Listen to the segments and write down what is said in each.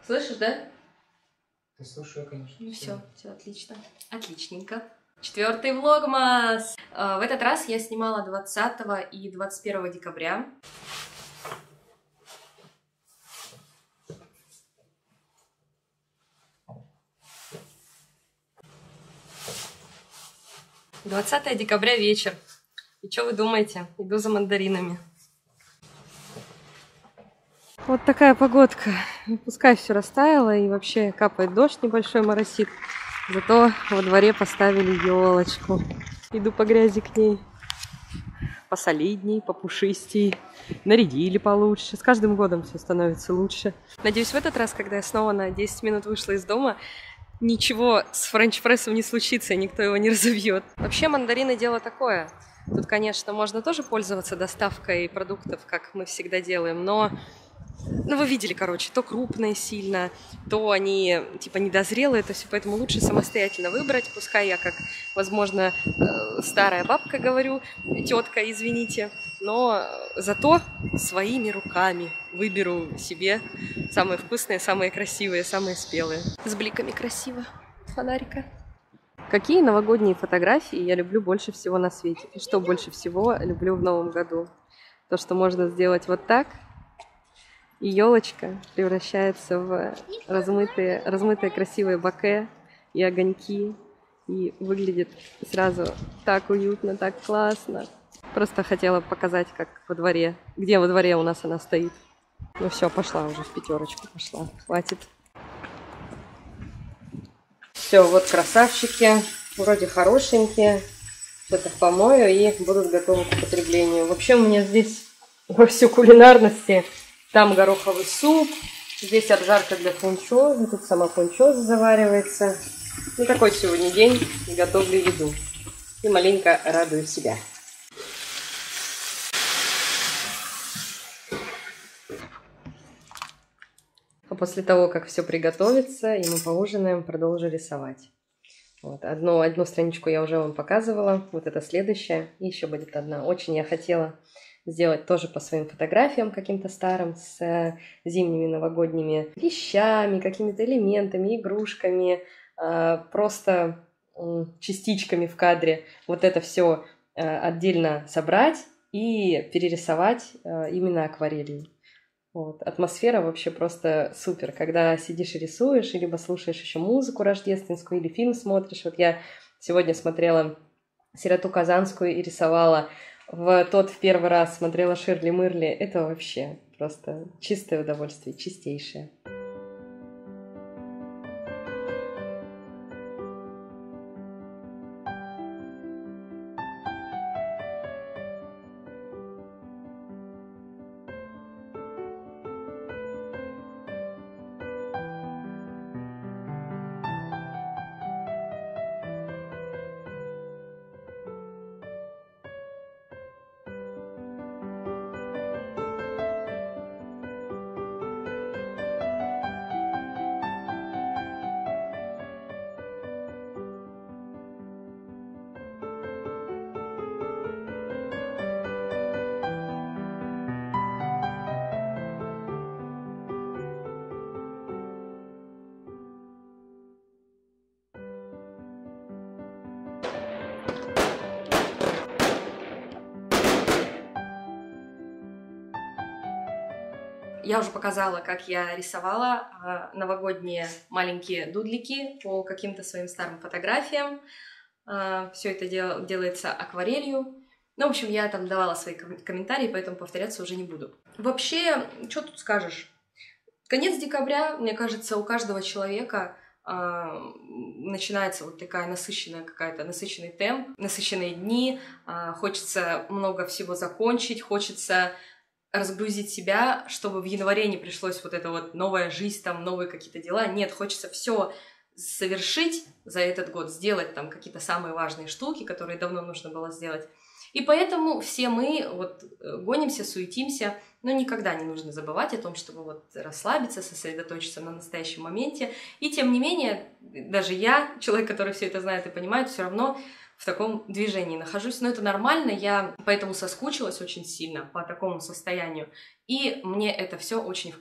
Слышишь, да? Ты слушаю, конечно. Ну все отлично. Отличненько. 4-й влогмас! В этот раз я снимала 20 и 21 декабря. «20 декабря вечер. И что вы думаете? Иду за мандаринами. Вот такая погодка. Пускай все растаяло и вообще капает дождь небольшой, моросит. Зато во дворе поставили елочку. Иду по грязи к ней. Посолидней, попушистей. Нарядили получше. С каждым годом все становится лучше. Надеюсь, в этот раз, когда я снова на 10 минут вышла из дома, ничего с френч-прессом не случится, и никто его не разобьет. Вообще мандарины дело такое. Тут, конечно, можно тоже пользоваться доставкой продуктов, как мы всегда делаем, но... Ну, вы видели, короче, то крупные сильно, то они, типа, недозрелые, это все, поэтому лучше самостоятельно выбрать. Пускай я, как, возможно, старая бабка говорю, тетка, извините, но зато своими руками выберу себе самые вкусные, самые красивые, самые спелые. С бликами красиво. Фонарика. Какие новогодние фотографии я люблю больше всего на свете? И что больше всего люблю в Новом году? То, что можно сделать вот так, и елочка превращается в размытые красивые боке и огоньки. И выглядит сразу так уютно, так классно. Просто хотела показать, как во дворе. Где во дворе у нас она стоит. Ну все, пошла уже в 5 пошла. Хватит. Все, вот красавчики. Вроде хорошенькие. Что-то помою и будут готовы к употреблению. Вообще у меня здесь во всю кулинарности. Там гороховый суп, здесь обжарка для фунчозы, тут сама фунчоза заваривается. Ну, такой сегодня день, готовлю еду. И маленько радую себя. А после того, как все приготовится, и мы поужинаем, продолжу рисовать. Вот, одну страничку я уже вам показывала, вот это следующая, и еще будет одна. Очень я хотела сделать тоже по своим фотографиям каким-то старым, с зимними новогодними вещами, какими-то элементами, игрушками, просто частичками в кадре. Вот это все отдельно собрать и перерисовать именно акварелью. Вот. Атмосфера вообще просто супер, когда сидишь и рисуешь, либо слушаешь еще музыку рождественскую, или фильм смотришь. Вот я сегодня смотрела «Сироту Казанскую» и рисовала в первый раз смотрела Ширли Мырли. Это вообще просто чистое удовольствие, чистейшее. Я уже показала, как я рисовала новогодние маленькие дудлики по каким-то своим старым фотографиям. Все это делается акварелью. Ну, в общем, я там давала свои комментарии, поэтому повторяться уже не буду. Вообще, что тут скажешь? Конец декабря, мне кажется, у каждого человека начинается вот такая насыщенный темп, насыщенные дни, хочется много всего закончить, хочется разгрузить себя, чтобы в январе не пришлось вот эта вот новая жизнь, там новые какие-то дела. Нет, хочется все совершить за этот год, сделать там какие-то самые важные штуки, которые давно нужно было сделать. И поэтому все мы вот гонимся, суетимся, но никогда не нужно забывать о том, чтобы вот расслабиться, сосредоточиться на настоящем моменте. И тем не менее, даже я, человек, который все это знает и понимает, все равно в таком движении нахожусь. Но это нормально, я поэтому соскучилась очень сильно по такому состоянию. И мне это все очень в кайф.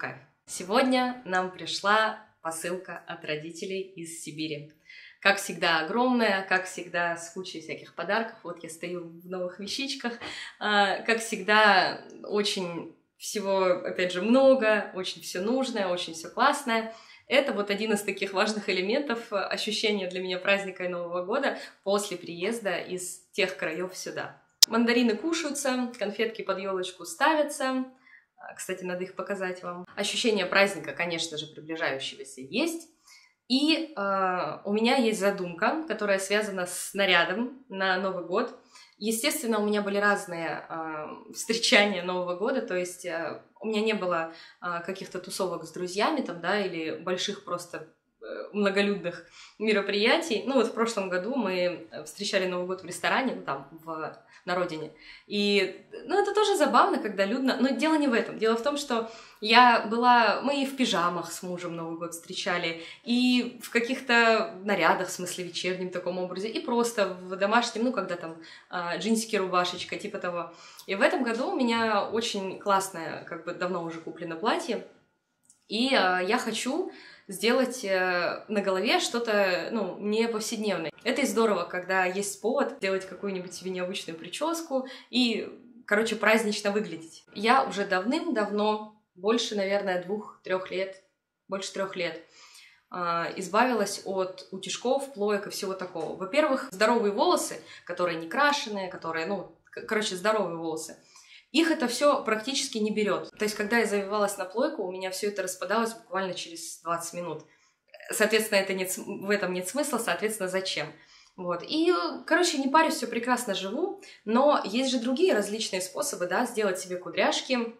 Сегодня нам пришла посылка от родителей из Сибири. Как всегда огромная, как всегда с кучей всяких подарков. Вот я стою в новых вещичках. Как всегда очень всего, опять же, много, очень все нужное, очень все классное. Это вот один из таких важных элементов ощущения для меня праздника и Нового года после приезда из тех краев сюда. Мандарины кушаются, конфетки под елочку ставятся. Кстати, надо их показать вам. Ощущение праздника, конечно же, приближающегося есть. И у меня есть задумка, которая связана с нарядом на Новый год. Естественно, у меня были разные встречания Нового года, то есть у меня не было каких-то тусовок с друзьями там, да, или больших просто многолюдных мероприятий. Ну вот в прошлом году мы встречали Новый год в ресторане, ну там, на родине. И, ну, это тоже забавно, когда людно. Но дело не в этом. Дело в том, что мы и в пижамах с мужем Новый год встречали, и в каких-то нарядах, в смысле вечернем таком образе, и просто в домашнем, ну, когда там джинсики, рубашечка, типа того. И в этом году у меня очень классное, как бы давно уже куплено платье, и я хочу сделать на голове что-то, ну, не повседневное. Это и здорово, когда есть повод сделать какую-нибудь себе необычную прическу и, короче, празднично выглядеть. Я уже давным-давно, больше, наверное, 2-3 лет, больше 3 лет, избавилась от утюжков, плоек и всего такого. Во-первых, здоровые волосы, которые не крашеные, которые, ну, короче, здоровые волосы, их это все практически не берет. То есть, когда я завивалась на плойку, у меня все это распадалось буквально через 20 минут. Соответственно, в этом нет смысла, соответственно, зачем? Вот. И, короче, не парюсь, все прекрасно живу, но есть же другие различные способы, да, сделать себе кудряшки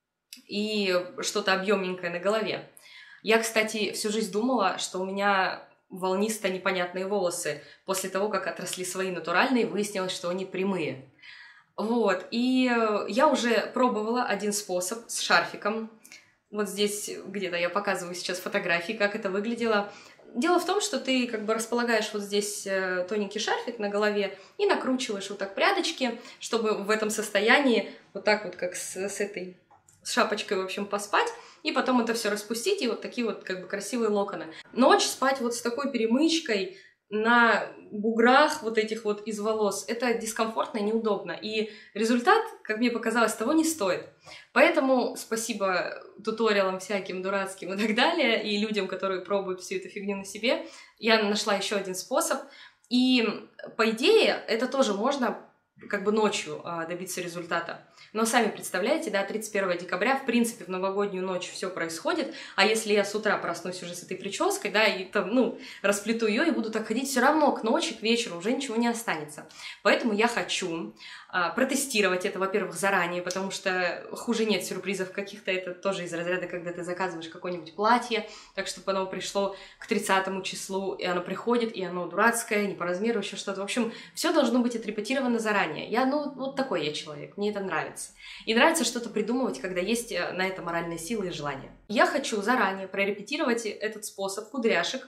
и что-то объемненькое на голове. Я, кстати, всю жизнь думала, что у меня волнисто-непонятные волосы. После того, как отросли свои натуральные, выяснилось, что они прямые. Вот, и я уже пробовала один способ с шарфиком. Вот здесь где-то я показываю сейчас фотографии, как это выглядело. Дело в том, что ты как бы располагаешь вот здесь тоненький шарфик на голове и накручиваешь вот так прядочки, чтобы в этом состоянии вот так вот, как с шапочкой, в общем, поспать, и потом это все распустить, и вот такие вот как бы красивые локоны. Ночь спать вот с такой перемычкой на буграх вот этих вот из волос, это дискомфортно и неудобно. И результат, как мне показалось, того не стоит. Поэтому спасибо туториалам всяким дурацким и так далее, и людям, которые пробуют всю эту фигню на себе, я нашла еще один способ. И по идее, это тоже можно как бы ночью добиться результата. Но сами представляете, да, 31 декабря, в принципе, в новогоднюю ночь все происходит, а если я с утра проснусь уже с этой прической, да, и там, ну, расплету ее и буду так ходить, все равно к ночи, к вечеру уже ничего не останется. Поэтому я хочу протестировать это, во-первых, заранее, потому что хуже нет сюрпризов каких-то, это тоже из разряда, когда ты заказываешь какое-нибудь платье, так, чтобы оно пришло к 30 числу, и оно приходит, и оно дурацкое, не по размеру, еще что-то. В общем, все должно быть отрепетировано заранее. Ну, вот такой я человек, мне это нравится. И нравится что-то придумывать, когда есть на это моральные силы и желание. Я хочу заранее прорепетировать этот способ кудряшек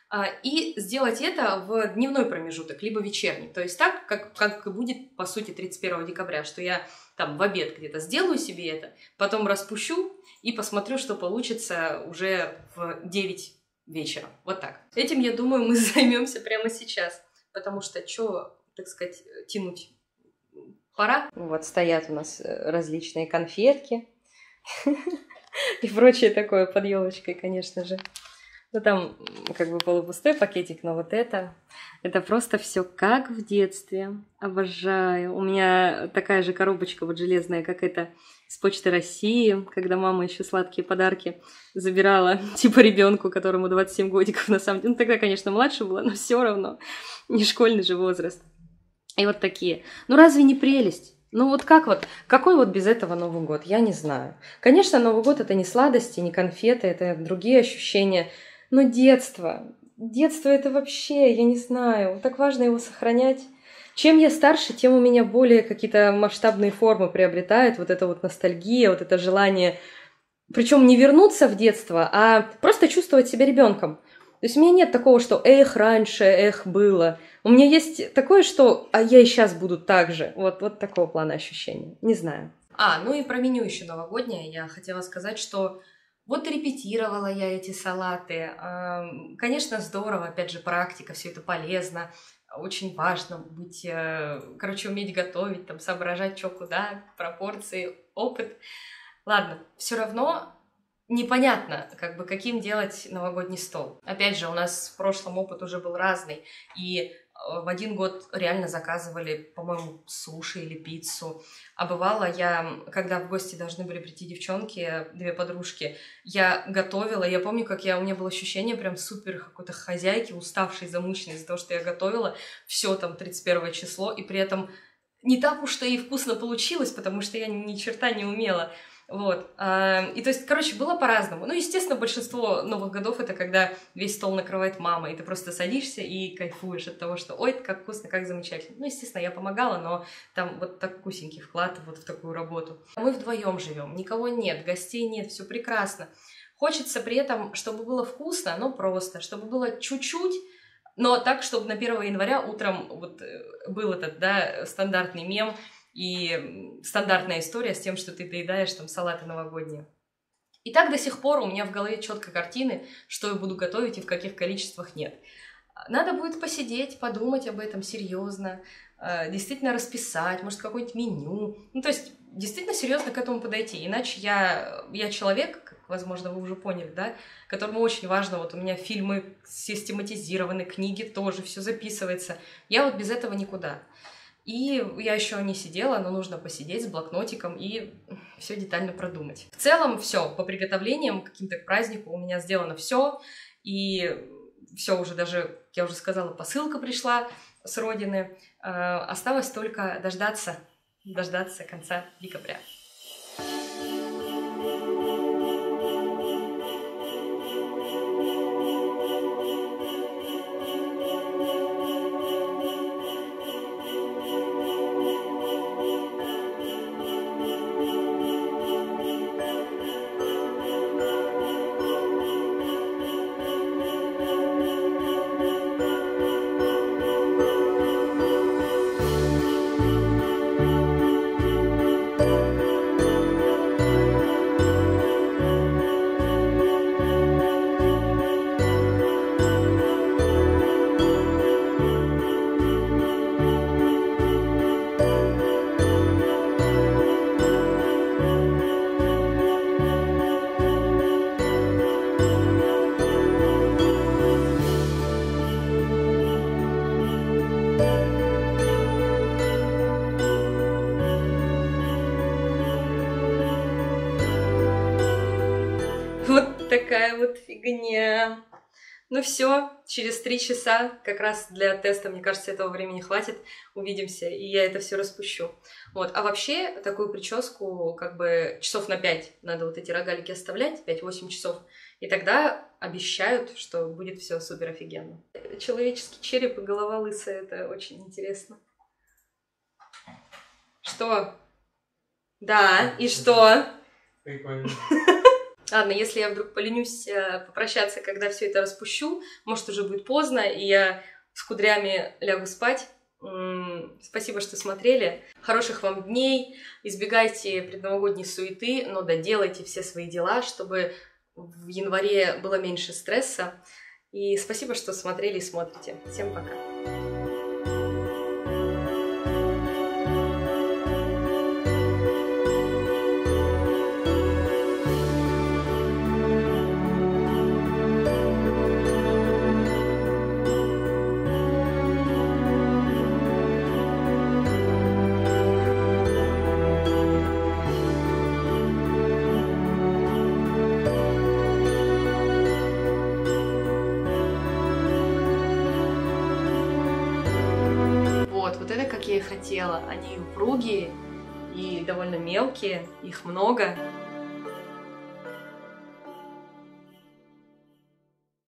и сделать это в дневной промежуток, либо вечерний. То есть так, как и будет, по сути, 31 декабря, что я там в обед где-то сделаю себе это, потом распущу и посмотрю, что получится уже в 9 вечера. Вот так. Этим, я думаю, мы займемся прямо сейчас, потому что что, так сказать, тянуть? Пора. Вот стоят у нас различные конфетки и прочее такое под елочкой, конечно же. Ну, там как бы полупустой пакетик, но вот это просто все как в детстве. Обожаю. У меня такая же коробочка вот железная, как эта с Почты России, когда мама еще сладкие подарки забирала, типа ребенку, которому 27 годиков на самом деле. Ну, тогда, конечно, младше было, но все равно не школьный же возраст. И вот такие. Ну, разве не прелесть? Ну, вот какой вот без этого Новый год? Я не знаю. Конечно, Новый год — это не сладости, не конфеты, это другие ощущения. Но детство это вообще, я не знаю, так важно его сохранять. Чем я старше, тем у меня более какие-то масштабные формы приобретает вот эта вот ностальгия, вот это желание, причем не вернуться в детство, а просто чувствовать себя ребенком. То есть у меня нет такого, что эх, раньше, эх, было. У меня есть такое, что а я и сейчас буду так же. Вот такого плана ощущения. Не знаю. Ну и про меню еще новогоднее я хотела сказать, что Вот репетировала я эти салаты. Конечно, здорово, опять же, практика, все это полезно. Очень важно быть, короче, уметь готовить, там, соображать, что куда, пропорции, опыт. Ладно, все равно непонятно, как бы, каким делать новогодний стол. Опять же, у нас в прошлом опыт уже был разный, и в один год реально заказывали, по-моему, суши или пиццу. А бывало, я, когда в гости должны были прийти девчонки, две подружки, я готовила. Я помню, как у меня было ощущение прям супер какой-то хозяйки, уставшей, замученной из-за того, что я готовила все там 31 число, и при этом не так уж-то и вкусно получилось, потому что я ни черта не умела. Вот. И то есть, короче, было по-разному. Ну, естественно, большинство Новых годов — это когда весь стол накрывает мама, и ты просто садишься и кайфуешь от того, что ой, как вкусно, как замечательно. Ну, естественно, я помогала, но там вот так вкусненький вклад вот в такую работу. Мы вдвоем живем, никого нет, гостей нет, все прекрасно. Хочется при этом, чтобы было вкусно, но просто, чтобы было чуть-чуть, но так, чтобы на 1 января утром вот был этот, да, стандартный мем, и стандартная история с тем, что ты доедаешь там салаты новогодние. И так до сих пор у меня в голове четко картины, что я буду готовить и в каких количествах нет. Надо будет посидеть, подумать об этом серьезно, действительно расписать, может, какое-нибудь меню. Ну, то есть, действительно серьезно к этому подойти. Иначе я человек, как, возможно, вы уже поняли, да, которому очень важно, вот у меня фильмы систематизированы, книги тоже, все записывается. Я вот без этого никуда. И я еще не сидела, но нужно посидеть с блокнотиком и все детально продумать. В целом все, по приготовлениям каким-то к празднику у меня сделано все. И все уже даже, я уже сказала, посылка пришла с родины. Осталось только дождаться конца декабря. Вот такая вот фигня. Ну все, через 3 часа, как раз для теста, мне кажется, этого времени хватит, увидимся, и я это все распущу. Вот. А вообще, такую прическу, как бы, часов на 5 надо вот эти рогалики оставлять, 5-8 часов, и тогда обещают, что будет все супер офигенно. Человеческий череп и голова лысая, это очень интересно. Что? Да, и что? Прикольно. Ладно, если я вдруг поленюсь попрощаться, когда все это распущу, может, уже будет поздно, и я с кудрями лягу спать. Спасибо, что смотрели. Хороших вам дней. Избегайте предновогодней суеты, но доделайте все свои дела, чтобы в январе было меньше стресса. И спасибо, что смотрели и смотрите. Всем пока. Вот это как я и хотела. Они упругие и довольно мелкие, их много.